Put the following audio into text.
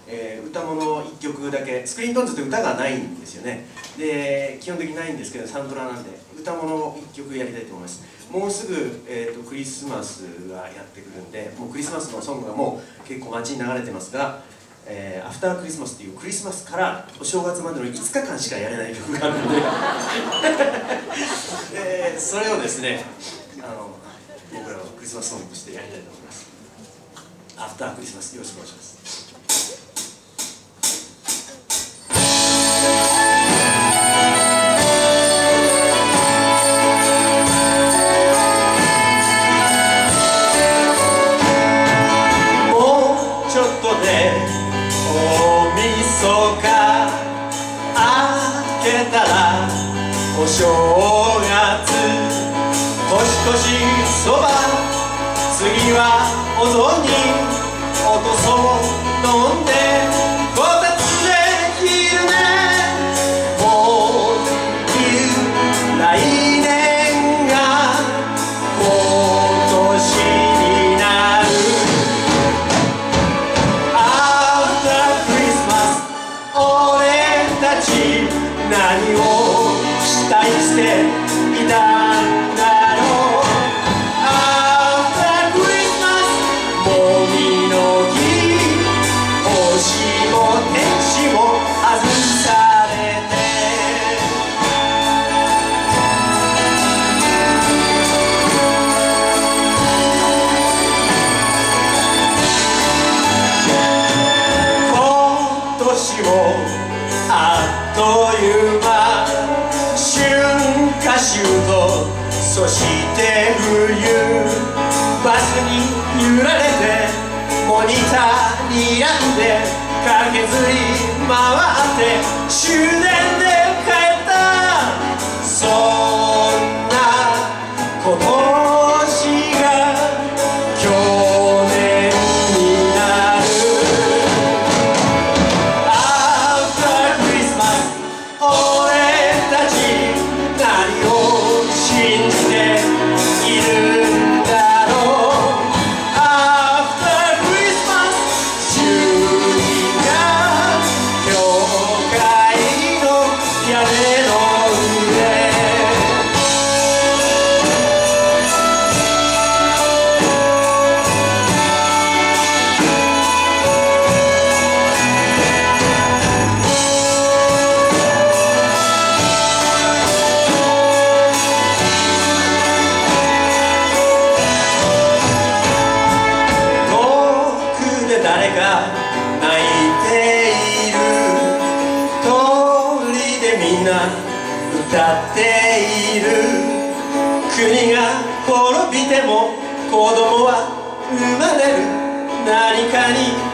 歌物1曲だけ、スクリーントーンズって歌がないんですよね。で基本的にないんですけど、サントラなんで歌物1曲やりたいと思います。もうすぐ、クリスマスがやってくるんで、もうクリスマスのソングがもう結構街に流れてますが、アフタークリスマスっていうクリスマスからお正月までの5日間しかやれない曲があるのでそれをですね、僕らはクリスマスソングとしてやりたいと思います。アフタークリスマス、よろしくお願いします。 お正月年越しそば、次はお雑煮おとそ飲んでこたつで昼寝、もう来年が今年になる。 After Christmas 俺たち何を期待していたんだろう。 After Christmas もみの木、星も天使も外されて、今年もあっという間、春夏秋冬そして冬、バスに揺られてモニターに病んで駆けずり回って終電で帰った、そんな今年が去年になる。 After Christmas 俺たち何を信じているんだろう。 After Christmas 主人が教会の屋根の上、誰か泣いている、通りでみんな歌っている、国が滅びても子供は生まれる、何かに